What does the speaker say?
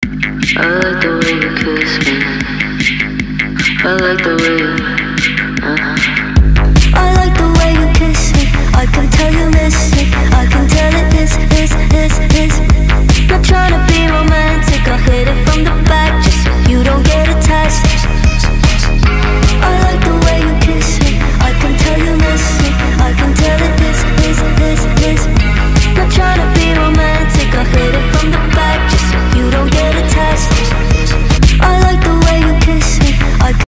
I like the way you kiss me. I like the way you,